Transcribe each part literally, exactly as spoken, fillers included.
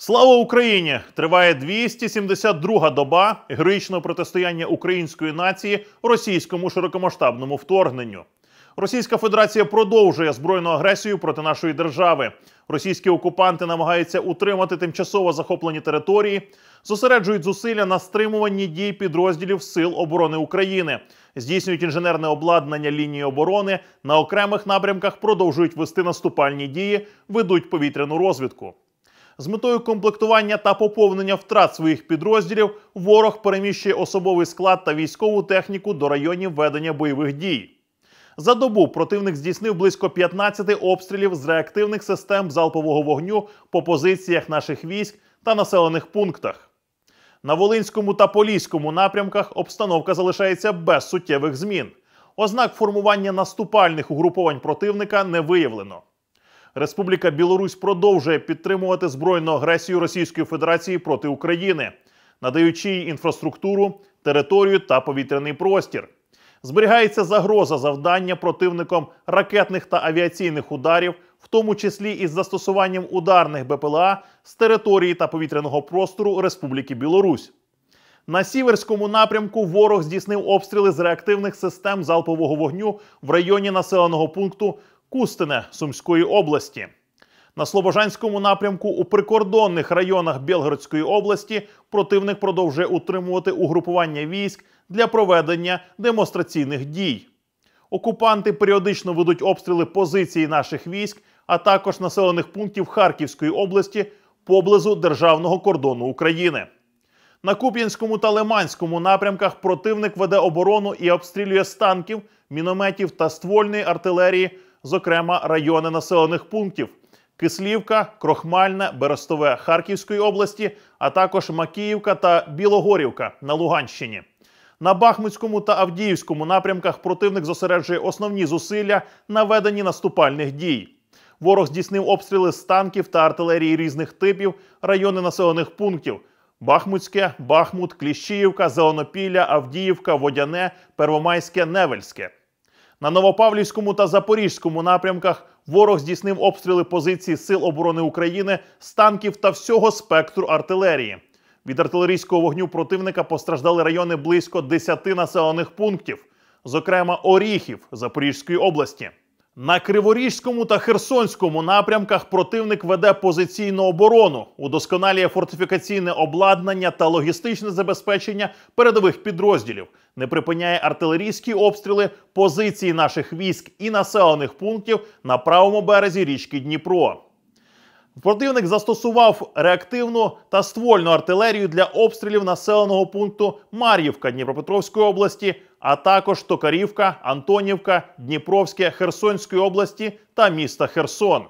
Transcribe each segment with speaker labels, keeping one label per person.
Speaker 1: Слава Україні! Триває двісті сімдесят друга доба героїчного протистояння української нації російському широкомасштабному вторгненню. Російська Федерація продовжує збройну агресію проти нашої держави. Російські окупанти намагаються утримати тимчасово захоплені території, зосереджують зусилля на стримуванні дій підрозділів Сил оборони України, здійснюють інженерне обладнання лінії оборони, на окремих напрямках продовжують вести наступальні дії, ведуть повітряну розвідку. З метою комплектування та поповнення втрат своїх підрозділів ворог переміщує особовий склад та військову техніку до районів ведення бойових дій. За добу противник здійснив близько п'ятнадцяти обстрілів з реактивних систем залпового вогню по позиціях наших військ та населених пунктах. На Волинському та Поліському напрямках обстановка залишається без суттєвих змін. Ознак формування наступальних угруповань противника не виявлено. Республіка Білорусь продовжує підтримувати збройну агресію Російської Федерації проти України, надаючи їй інфраструктуру, територію та повітряний простір. Зберігається загроза завдання противником ракетних та авіаційних ударів, в тому числі із застосуванням ударних Б П Л А з території та повітряного простору Республіки Білорусь. На Сіверському напрямку ворог здійснив обстріли з реактивних систем залпового вогню в районі населеного пункту Кустине Сумської області. На Слобожанському напрямку у прикордонних районах Білгородської області противник продовжує утримувати угрупування військ для проведення демонстраційних дій. Окупанти періодично ведуть обстріли позицій наших військ, а також населених пунктів Харківської області поблизу державного кордону України. На Куп'янському та Лиманському напрямках противник веде оборону і обстрілює з танків, мінометів та ствольної артилерії, зокрема райони населених пунктів Кислівка, Крохмальне, Берестове Харківської області, а також Макіївка та Білогорівка на Луганщині. На Бахмутському та Авдіївському напрямках противник зосереджує основні зусилля на веденні наступальних дій. Ворог здійснив обстріли з танків та артилерії різних типів, райони населених пунктів Бахмутське, Бахмут, Кліщіївка, Зеленопілля, Авдіївка, Водяне, Первомайське, Невельське. На Новопавлівському та Запорізькому напрямках ворог здійснив обстріли позицій Сил оборони України з танків та всього спектру артилерії. Від артилерійського вогню противника постраждали райони близько десяти населених пунктів, зокрема Оріхів Запорізької області. На Криворізькому та Херсонському напрямках противник веде позиційну оборону, удосконалює фортифікаційне обладнання та логістичне забезпечення передових підрозділів, не припиняє артилерійські обстріли позицій наших військ і населених пунктів на правому березі річки Дніпро. Противник застосував реактивну та ствольну артилерію для обстрілів населеного пункту Мар'ївка Дніпропетровської області, а також Токарівка, Антонівка, Дніпровське Херсонської області та міста Херсон.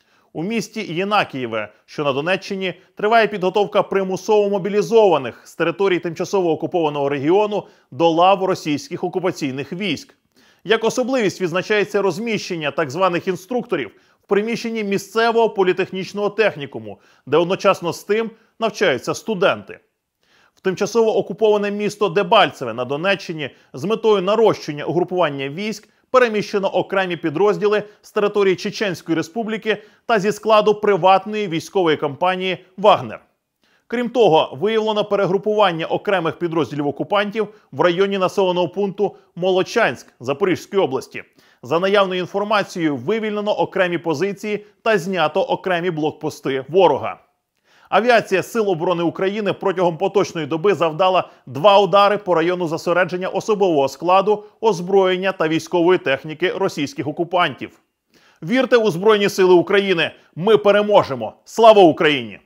Speaker 1: У місті Єнакієве, що на Донеччині, триває підготовка примусово мобілізованих з території тимчасово окупованого регіону до лав російських окупаційних військ. Як особливість відзначається розміщення так званих інструкторів в приміщенні місцевого політехнічного технікуму, де одночасно з тим навчаються студенти. В тимчасово окуповане місто Дебальцеве на Донеччині з метою нарощення угрупування військ переміщено окремі підрозділи з території Чеченської Республіки та зі складу приватної військової компанії «Вагнер». Крім того, виявлено перегрупування окремих підрозділів окупантів в районі населеного пункту Молочанськ Запорізької області. За наявною інформацією, вивільнено окремі позиції та знято окремі блокпости ворога. Авіація Сил оборони України протягом поточної доби завдала два удари по району зосередження особового складу, озброєння та військової техніки російських окупантів. Вірте у Збройні Сили України! Ми переможемо! Слава Україні!